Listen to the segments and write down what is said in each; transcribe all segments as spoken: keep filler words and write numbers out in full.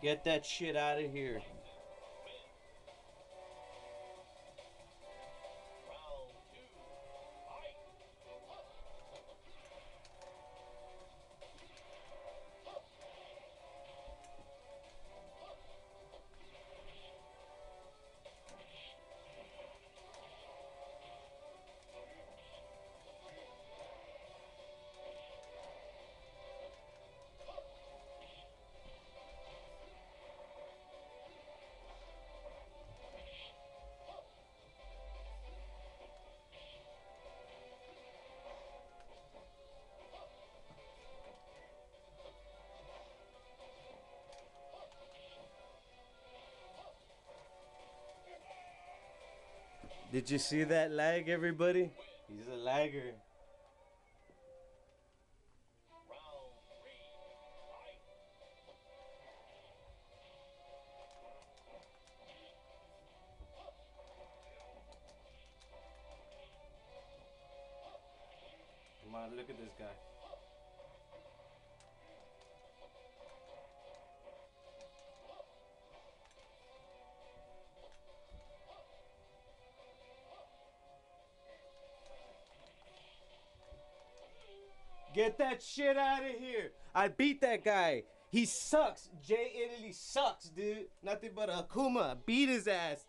Get that shit out of here. Did you see that lag, everybody? He's a lagger. Come on, look at this guy. Get that shit out of here. I beat that guy. He sucks. J Italy sucks, dude. Nothing but a akuma. I beat his ass.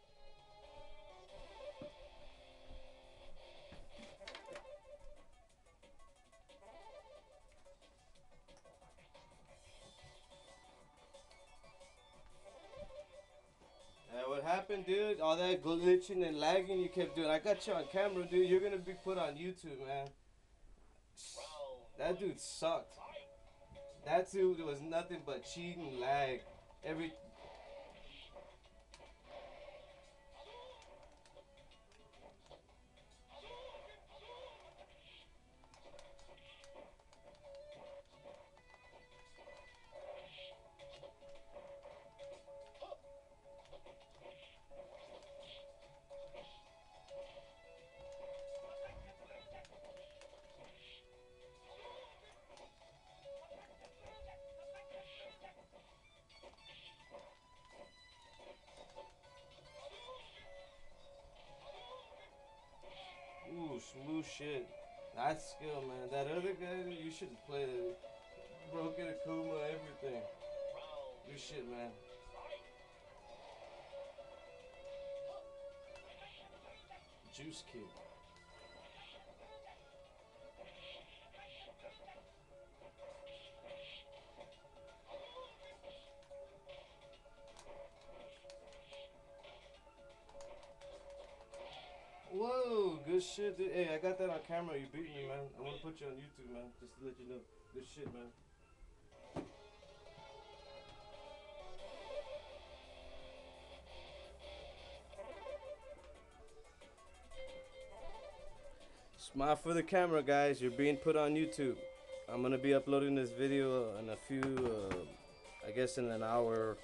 Uh, what happened, dude? All that glitching and lagging you kept doing. I got you on camera, dude. You're gonna be put on YouTube, man. That dude sucked. That dude was nothing but cheating, lag. Every. Ooh, smooth shit. That's skill, man. That other guy, you should play the broken akuma, everything. Good shit, man. Juice kick. Whoa, good shit, dude. Hey, I got that on camera. You beat me, man. I'm gonna put you on YouTube, man. Just to let you know. Good shit, man. Smile for the camera, guys. You're being put on YouTube. I'm gonna be uploading this video in a few, uh, I guess in an hour.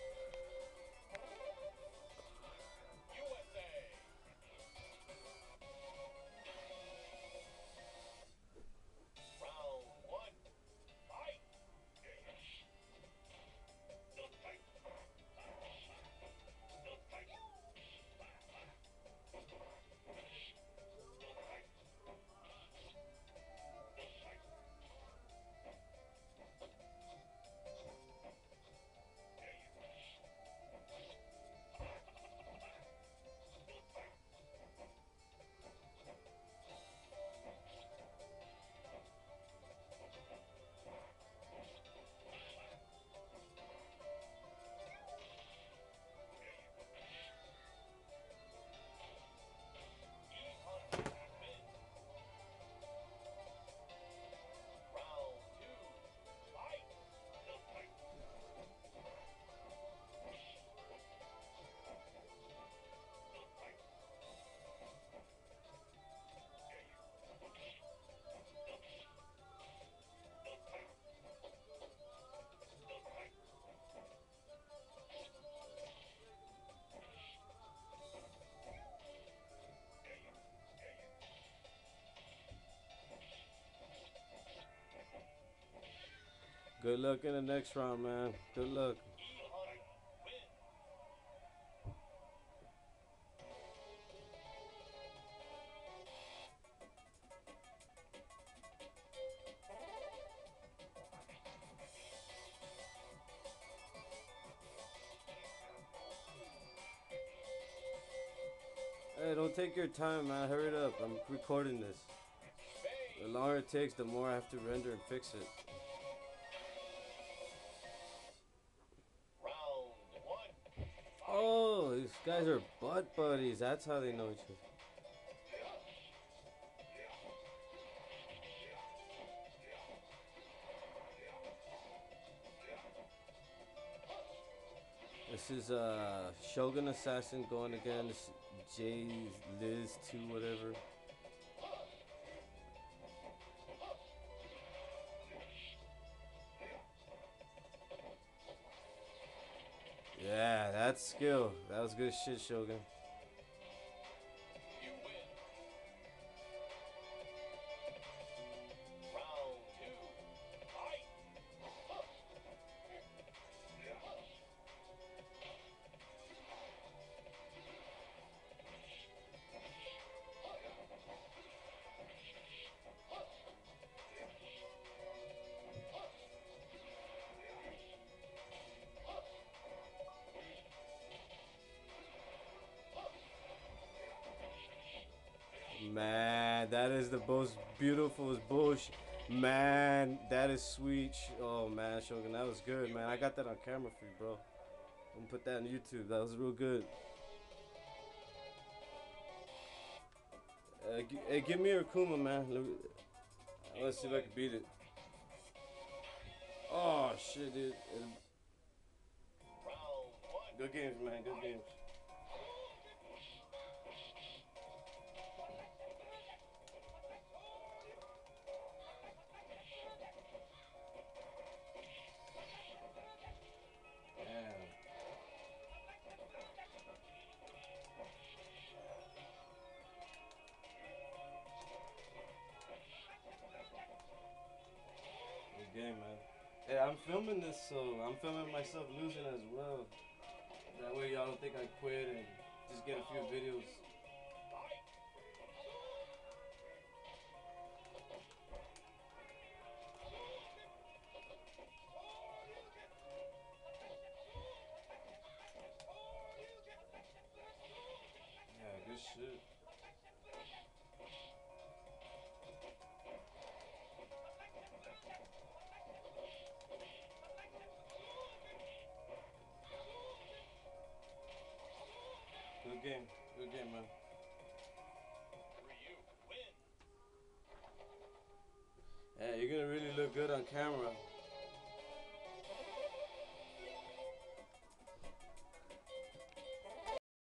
Good luck in the next round, man. Good luck. don't take your time, man. Hurry it up. I'm recording this. The longer it takes, the more I have to render and fix it. Oh, these guys are butt buddies. That's how they know each other. This is uh Shogun Assassin going against Jay Liz two whatever. Yeah, that's skill. That was good shit, Shogun. Man, that is the most beautiful bullshit. Man, that is sweet. Oh man, Shogun, that was good, man. I got that on camera for you, bro. I'm gonna put that on YouTube. That was real good. Uh, g hey, give me your akuma, man. Look, let's see if I can beat it. Oh shit, dude. Good games, man. Good games. Game, man. Hey, I'm filming this, so I'm filming myself losing as well. That way y'all don't think I quit and just get a few videos. Yeah, good shit. Good game. Good game, man. Hey, you're gonna really look good on camera.